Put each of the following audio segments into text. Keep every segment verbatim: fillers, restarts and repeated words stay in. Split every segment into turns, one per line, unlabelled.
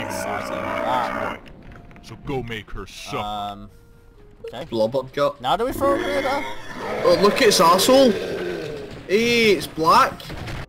Exciting like that.
So go make her suffer.
Um, okay.
Blubbered gut.
Now do we throw a grenade at her?
Oh, look at its arsehole! Hey, it's black!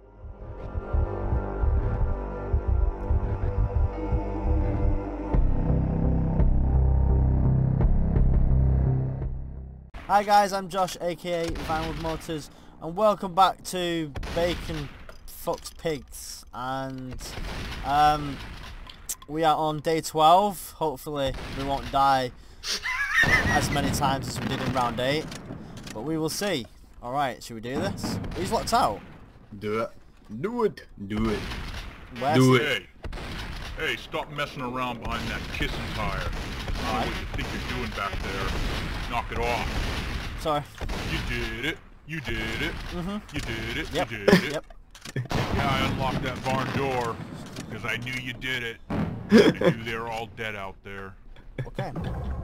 Hi guys, I'm Josh, aka Vinewood Motors, and welcome back to Bacon Fucks Pigs. And um, we are on day twelve. Hopefully, we won't die as many times as we did in round eight, but we will see. All right, should we do this? He's locked out.
Do it. Do it. Do it.
Where's
Do
he?
it.
Hey, hey, stop messing around behind that kissing tire. I don't know what you think you're doing back there. Knock it off.
Sorry.
You did it. You did it.
Mm-hmm.
You did it.
Yep.
You did it.
Yep.
Yeah, I unlocked that barn door because I knew you did it. I knew they were all dead out there.
Okay.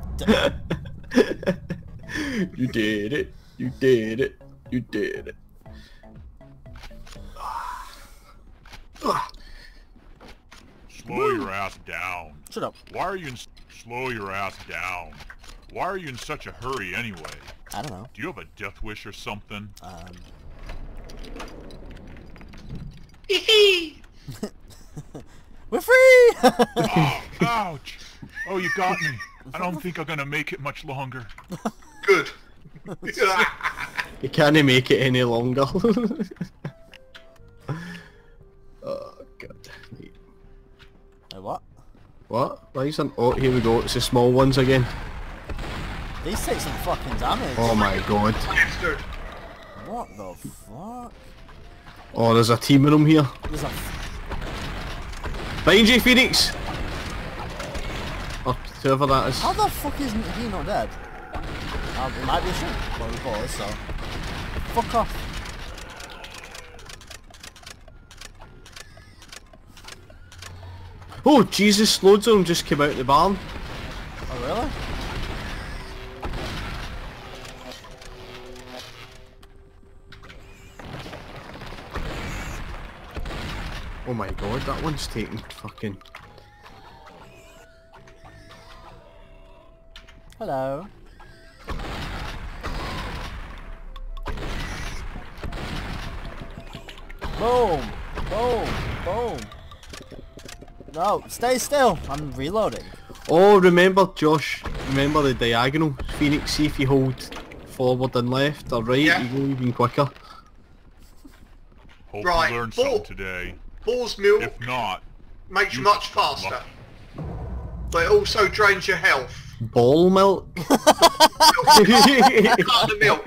You did it. You did it. You did it.
Slow your ass down.
Shut up.
Why are you in... Slow your ass down. Why are you in such a hurry anyway?
I don't know.
Do you have a death wish or something?
Um. We're free!
Oh, ouch! Oh, you got me. I don't think I'm gonna make it much longer.
Good.
You can't make it any longer. Oh god.
Hey, what?
What? Why is an... Oh, here we go. It's the small ones again.
These take some fucking damage.
Oh my god.
Bastard.
What the fuck?
Oh, there's a team of them here.
There's a...
Behind you, Phoenix! Or whoever that is.
How the fuck is he not dead? Uh, it might be a ship. Well, we bought it, so... Fuck off.
Oh Jesus, loads of them just came out of the barn.
Oh, really?
Oh my god, that one's taking fucking...
Hello. Boom! Boom! Boom! No, stay still! I'm reloading.
Oh, remember Josh, remember the diagonal. Phoenix, see if you hold forward and left or right,
Yeah.
you go even quicker.
Hope
Right,
you learned
ball-
something today.
Boar's milk
If not,
makes you
you
much
start
faster,
lucky.
but it also drains your health.
Ball milk?
Cut the milk.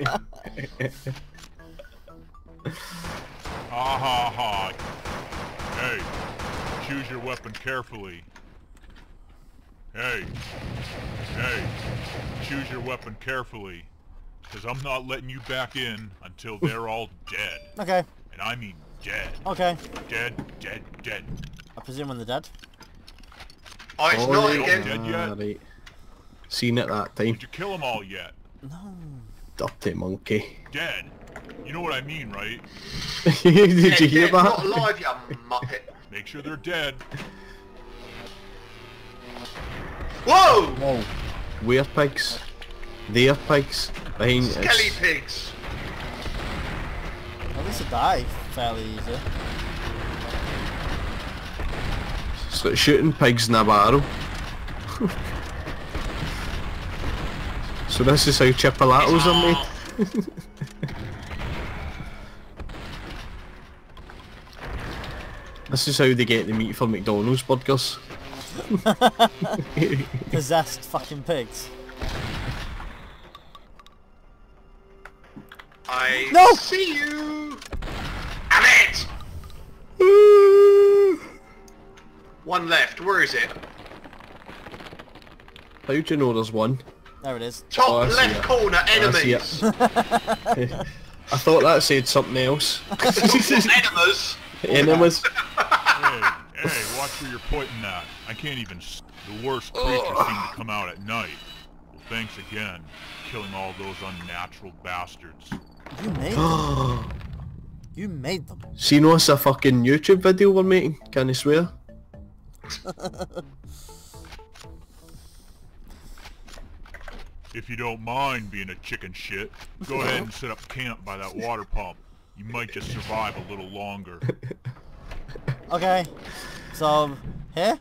ha ha ha. Hey, choose your weapon carefully. Hey, hey, choose your weapon carefully. Because I'm not letting you back in until they're all dead.
Okay,
And I mean dead.
okay.
Dead, dead, dead.
I presume when they're dead.
Oh, it's
Oh,
not
right.
again.
Dead yet?
Ah, right. Seen it that time.
Did you kill them all yet?
No.
Dirty monkey.
Dead. You know what I mean, right?
Did
Yeah,
you hear
yeah,
that?
Not alive, you muppet.
Make sure they're dead.
Whoa!
Whoa. Where pigs? There pigs. Behind
Skelly
it's...
pigs.
At least it die fairly easy.
It's like shooting pigs in a barrel. So this is how chipolatos are made. This is how they get the meat for McDonald's burgers.
Possessed fucking pigs.
I
No!
see you. Damn it! One left. Where is it?
How do you know there's one?
There it is.
Top
Oh, I see
left
it.
corner,
I see it.
enemies.
I thought that said something else.
Enemies.
Enemies.
Hey, hey, watch where you're pointing at. I can't even... S the worst creatures seem to come out at night. Well, thanks again. Killing all those unnatural bastards.
You made them. You made them.
See, no, it's a fucking YouTube video we're making. Can I swear?
If you don't mind being a chicken shit, go ahead and set up camp by that water pump. You might just survive a little longer.
Okay. So, here?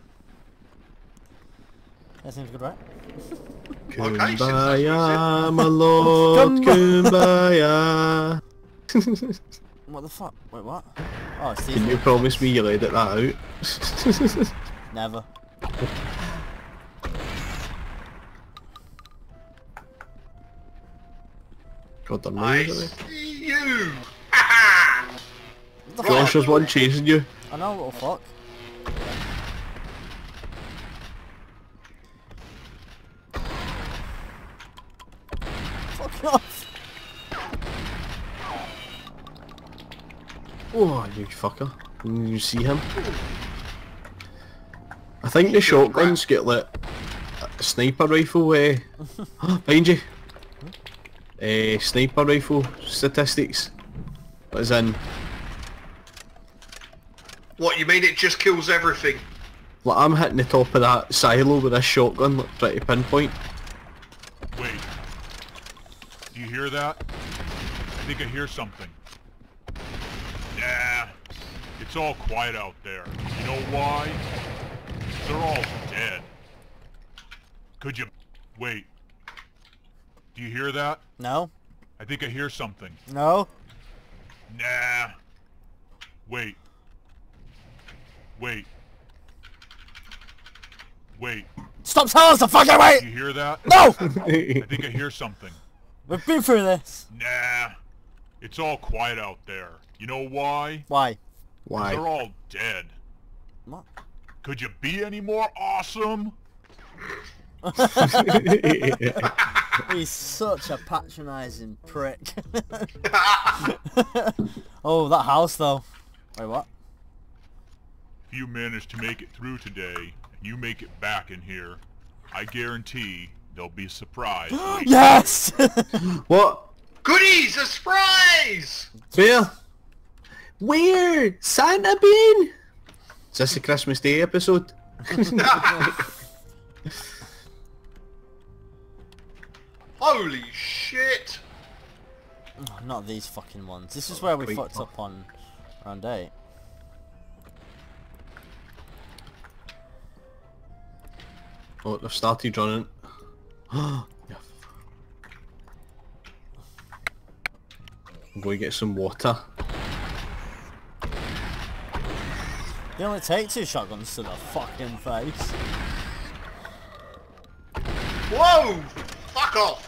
That seems good, right?
Okay, since that's what
Kumbaya, my lord, kumbaya.
What the fuck? Wait, what? Oh, it's
Can
these.
you promise me you'll edit that out?
Never.
God, they're
I
noisy.
see you! Ha
What the
Josh,
fuck?
there's one chasing you.
I know, little fuck. Fuck off.
Oh, you fucker. You see him? I think the shotguns get like a sniper rifle, eh? Behind you. Uh, sniper rifle statistics. As in,
What, you mean it just kills everything?
like I'm hitting the top of that silo with this shotgun, like trying to pinpoint.
Wait. Do you hear that? I think I hear something. Nah. It's all quiet out there. You know why? They're all dead. Could you... Wait. Do you hear that?
No.
I think I hear something.
No.
Nah. Wait. Wait. Wait.
Stop telling us to fucking
Do
wait!
you hear that?
No!
I think I hear something.
We've been through this.
Nah. It's all quiet out there. You know why?
Why?
Why?
They're all dead.
What?
Could you be any more awesome?
He's such a patronising prick. Oh, that house though. Wait, what?
If you manage to make it through today, and you make it back in here, I guarantee there'll be a surprise. waiting.
Yes!
What?
Goodies! A surprise!
Where? Where? Santa Bean? Is this the Christmas Day episode?
Holy shit!
Oh, not these fucking ones. This is where we
Wait,
fucked
what?
up on round eight.
Oh, they've started running. Yeah. I'm going to get some water.
They only take two shotguns to the fucking face.
Whoa! Fuck off!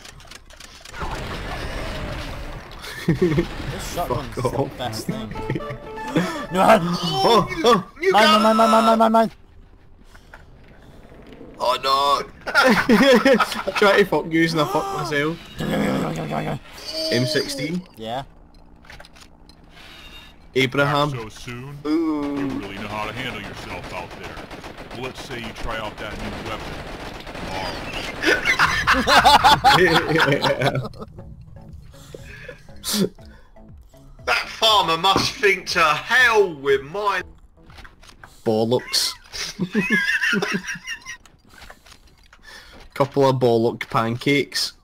This shotgun's
Fuck
the
off.
best thing. No!
Oh, oh,
You
Mine,
got
mine, mine, mine, mine, mine, mine!
oh no! I try to fuck you and I fuck myself. M sixteen.
Yeah.
Abraham.
So soon?
Ooh.
You really know how to handle yourself out there. Well, let's say you try out that new weapon.
That farmer must think to hell with my...
Bollocks. Couple of bollock pancakes.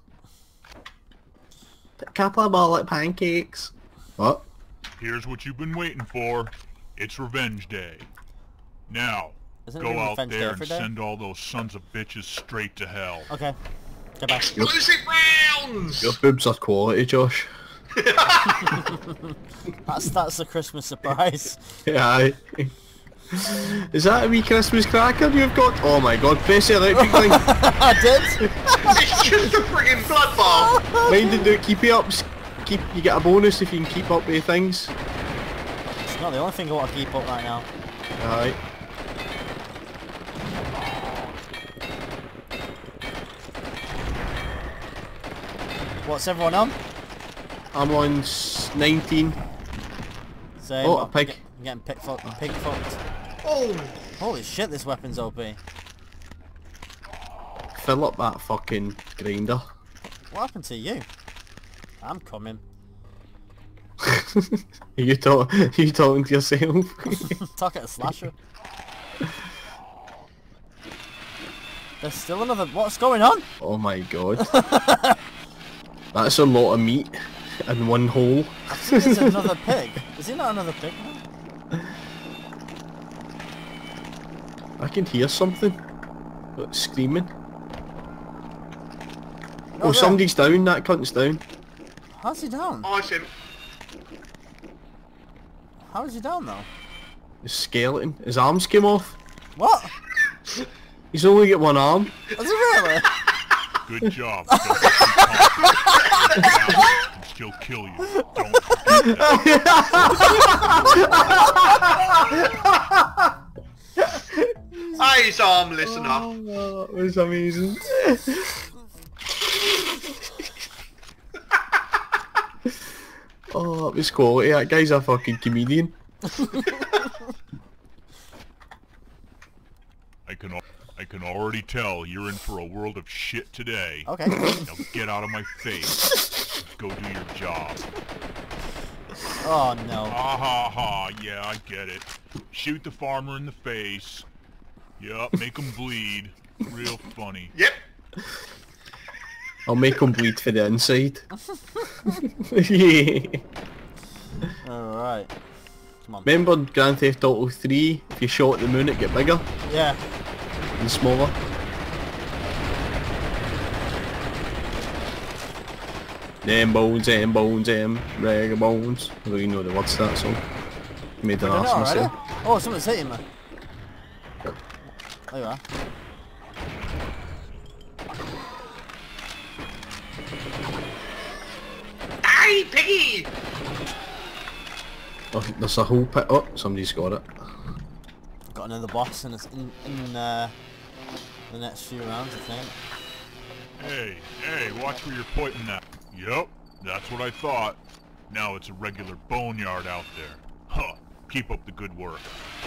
Couple of bollock pancakes. What?
Here's what you've been waiting for. It's Revenge Day. Now,
Isn't it
go
really
out
Revenge Day
there
every
and
day?
send all those sons of bitches straight to hell.
Okay. Get back.
Explosive rounds!
Your boobs are quality, Josh.
That's that's the Christmas surprise.
Yeah. aye. Is that a wee Christmas cracker you've got? Oh my god, press the electric thing.
I did.
It's just a friggin' bloodbath!
Mind to do keep it up. s- Keep you get a bonus if you can keep up with things.
It's not the only thing I want to keep up right now.
Alright.
What's everyone on?
I'm on s- nineteen.
Same.
Oh, a
I'm
pig.
get- I'm getting pig fucked. Pig fucked.
Oh!
Holy shit, this weapon's O P.
Fill up that fucking grinder.
What happened to you? I'm coming.
Are you talk? Are you talking to yourself?
Talk at a slasher. There's still another. What's going on?
Oh my god. That's a lot of meat in one hole.
I think it's another pig. Is he not another pig?
I can hear something. Like screaming. Oh,
yeah.
somebody's down. That cunt's down.
How's he down?
I see him.
How is he down though?
His skeleton. His arms came off.
What?
He's only got one arm.
Is he really?
Good job. Don't be too confident. I can still kill you. Don't forget that.
Hey, he's armless enough.
Oh, that was amazing. Oh, that was quality. That guy's a fucking comedian.
I can al- I can already tell you're in for a world of shit today.
Okay.
Now get out of my face. Go do your job.
Oh no.
Ha ha ha, yeah, I get it. Shoot the farmer in the face. Yup, make him bleed. Real funny.
Yep.
I'll make him bleed for the inside. Yeah.
Alright. Come on.
Remember Grand Theft Auto three? If you shot at the moon, it get bigger
Yeah.
and smaller. Them bones, them bones, them rag bones. I don't even know the words to that song. Made an
I don't
arse
know,
myself.
already? Oh, someone's hitting me. There you are.
Hey, piggy!
Oh, there's a whole pit. Oh, somebody's got it.
Got another boss in, this, in, in uh, the next few rounds, I think.
Hey, hey, watch where you're pointing that. Yup, that's what I thought. Now it's a regular boneyard out there. Huh, keep up the good work.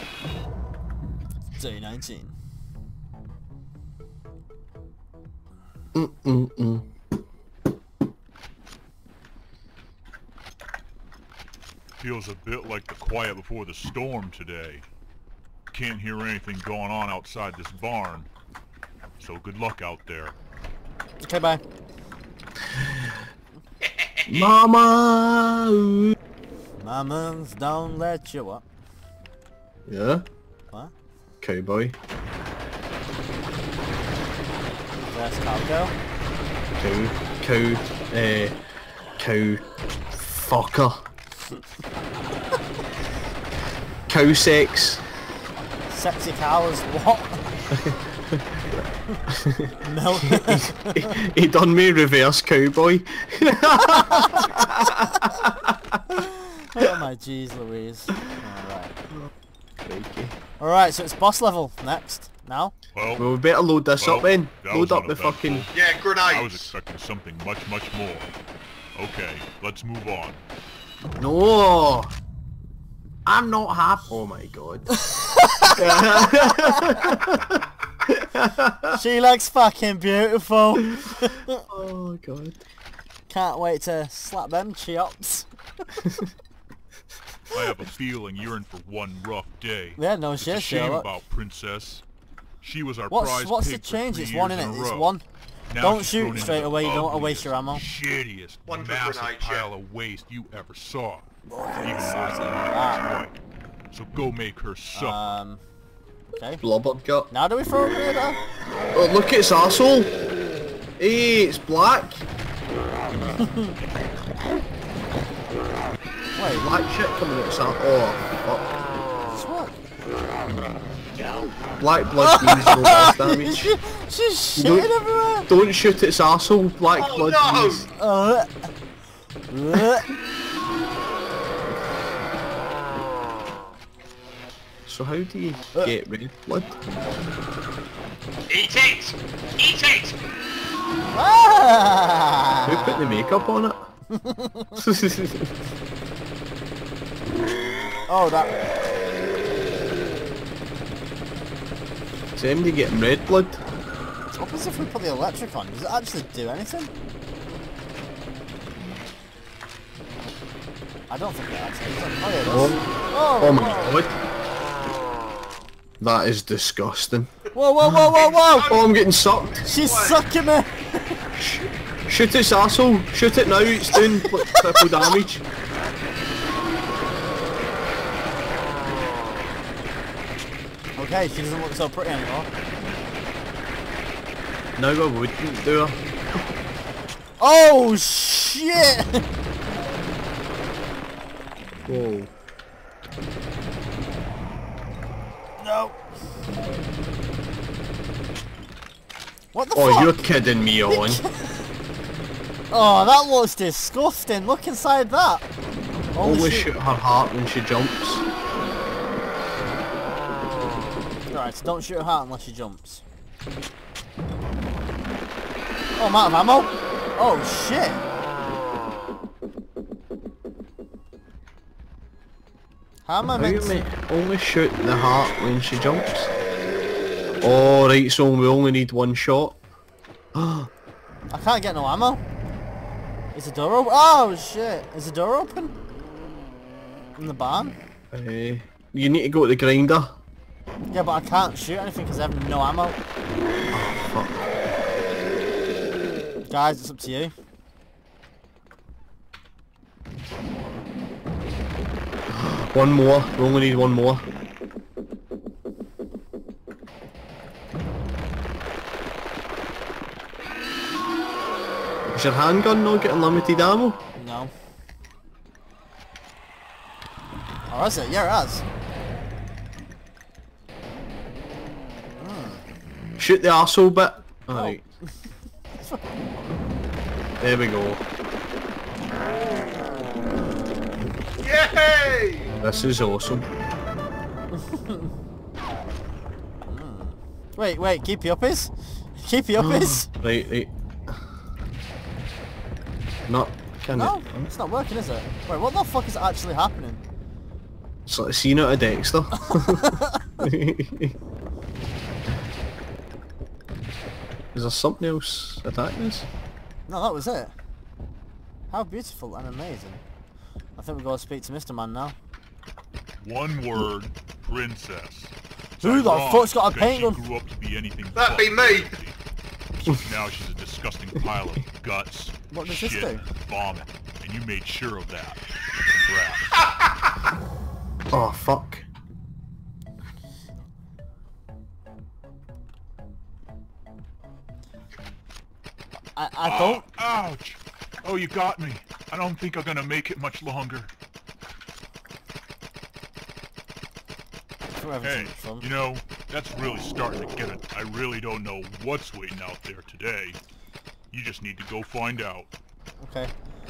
Day nineteen.
Mm mm mm.
Feels a bit like the quiet before the storm today. Can't hear anything going on outside this barn. So good luck out there.
Okay, bye.
Mama!
Mamas don't let you what?
Yeah?
What?
Cowboy.
There's cowgirl.
Cow. Cow. Uh, cow. Fucker. Cow sex.
Sexy cows, what? No.
he, he done me reverse cowboy.
Oh my jeez Louise. Alright.
Crikey.
Alright, so it's boss level next. Now?
Well,
Well, we better load this
well,
up then.
that
Load
was
up the
uneventful.
fucking...
Yeah,
I was
grenades.
expecting something much, much more. Okay, let's move on.
No! I'm not happy. Oh my god.
She looks fucking beautiful.
Oh god.
Can't wait to slap them chops.
I have a feeling you're in for one rough day.
Yeah, no
It's
shit,
a shame
Sherlock.
about Princess. She was our
What's
prize
what's the
pig for
change?
three
It's one in
years
it.
a
It's
row.
one.
Now
Don't
she's
shoot
thrown into
straight
the
away, you don't wanna waste your
ugliest,
ammo.
Shittiest,
One for
massive
grenades, yeah.
pile of waste you ever saw. Even worse
size
than
of
yours,
that.
right. So go make her suffer.
Um. Okay.
Blubber gut.
Now do we throw a grenade at her?
Oh, look at its arsehole. Hey, it's black.
Wait,
Black shit coming out its arsehole. Oh,
what?
fuck. Black blood means no mass damage.
She's
Don't-
shitting everywhere.
Don't shoot its arsehole. Black
Oh,
blood
no!
means...
Uh, uh.
So how do you get red blood?
Eat it! Eat it!
Ah!
Who put the makeup on it?
Oh, that.
Is anybody getting red blood?
What happens if we put the electric on? Does it actually do anything? I don't think it actually does. Oh, yeah, it does.
Oh,
Oh,
oh my
wow.
god. That is disgusting.
Whoa, whoa, whoa, whoa, whoa!
Oh, I'm getting sucked.
She's sucking me!
Shoot its arsehole. Shoot it now. It's doing like, triple damage.
Okay, she doesn't look so pretty anymore.
No, I wouldn't do her.
Oh, shit!
Whoa.
No. What the
Oh,
fuck?
you're kidding me on.
Oh, that looks disgusting. Look inside that. Holy
Only
shit.
shoot her heart when she jumps.
Right, so don't shoot her heart unless she jumps. Oh, I'm out of ammo. Oh, shit. How am I
How
meant
you
to...
meant only shoot the heart when she jumps? Oh, right, so we only need one shot.
I can't get no ammo. Is the door open? Oh, shit. Is the door open? In the barn?
Uh, you need to go to the grinder.
Yeah, but I can't shoot anything because I have no ammo.
Fuck.
Guys, it's up to you.
One more. We only need one more. Is your handgun not getting limited ammo?
No. Or is it? Yeah, it has.
Shoot the arsehole bit. Alright. There we go.
Yay!
This is awesome.
Wait, wait, keep your uppies? Keep your uppies?
Right, right. Not can
No,
it?
it's not working, is it? Wait, what the fuck is actually happening?
It's like a scene out of Dexter. Is there something else attacking us?
No, that was it. How beautiful and amazing. I think we gotta speak to Mister Man now.
One word, princess.
Who the
Ironic,
fuck's got a
because
paint
she
gun?
grew up to be anything
That'd
but
be me.
pretty. Now she's a disgusting pile of guts,
What does this
shit,
do?
and vomit, and you made sure of that. Congrats.
Oh fuck.
I, I don't...
Ah, ouch! Oh, you got me. I don't think I'm gonna make it much longer.
Forever
Hey,
too much fun.
you know, that's really starting to get it. I really don't know what's waiting out there today. You just need to go find out.
Okay.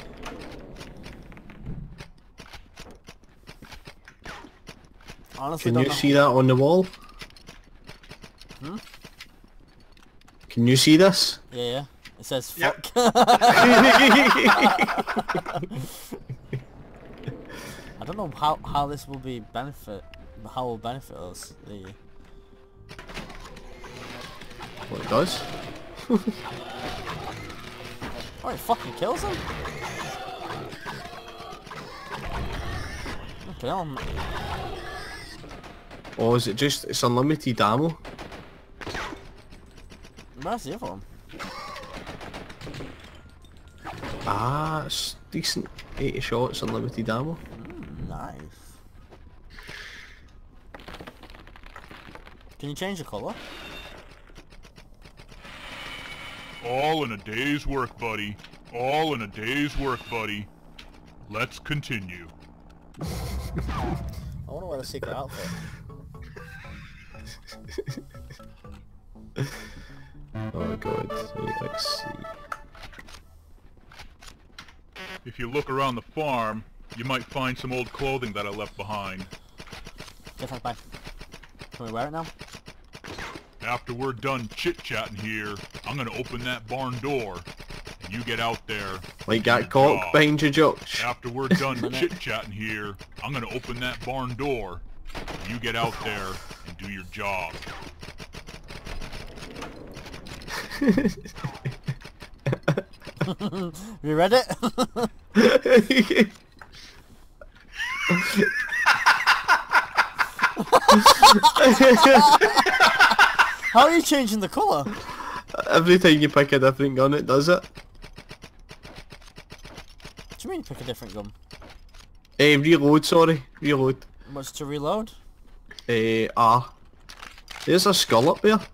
Honestly,
Can
don't
you
know.
see that on the wall?
Hmm?
Can you see this?
Yeah, yeah. It says
Yep.
fuck. I don't know how how this will be benefit. How will benefit us. The
What it does?
oh, it fucking kills him. Okay, I'm...
Or is it just, it's unlimited ammo?
Where's the other one?
Ah, it's decent. eighty shots, unlimited ammo.
Mm, nice. Can you change the colour?
All in a day's work, buddy. All in a day's work, buddy. Let's continue.
I wanna wear a secret outfit.
Oh god, wait, let's see.
If you look around the farm, you might find some old clothing that I left behind.
Okay, thanks, bye. Can we wear it now?
After we're done chit-chatting here, I'm gonna open that barn door, and you get out there.
Like
do your
that cock
job.
behind you, Josh.
After we're done chit-chatting here, I'm gonna open that barn door, and you get out there and do your job.
You read it? How are you changing the colour?
Every time you pick a different gun, it does it.
What do you mean pick a different gun?
Eh, reload, sorry. Reload.
What's to reload?
Eh, ah. There's a skull up there.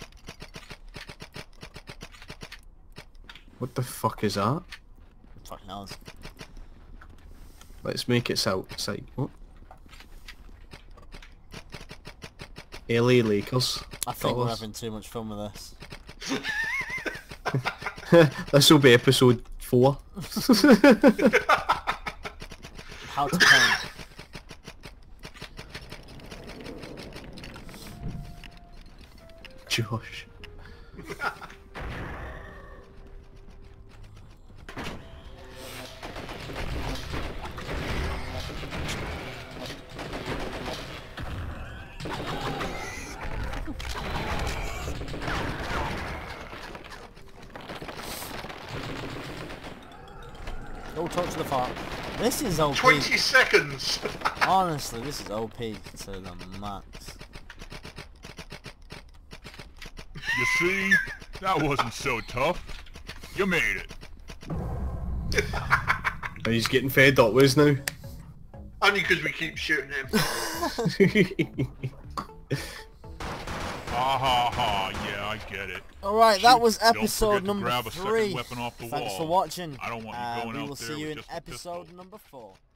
What the fuck is that?
Fuck knows.
Let's make it outside. Oh. L A Lakers.
I think we're
Fellas.
having too much fun with this.
This will be episode four.
How to paint.
Josh.
Go talk to the farm. This is O P.
Twenty seconds.
Honestly, this is O P to the max.
You see? That wasn't so tough. You made it.
He's getting fed up with us now.
Only because we keep shooting him.
Ha ha ha, yeah, I get it.
Alright, that
Shoot,
was
don't
episode
forget to
number
grab a second
three.
weapon off the
Thanks
wall.
for watching.
I don't want you
Uh,
going
we
out
will
there
see you
with
in
just a
episode
pistol.
number four.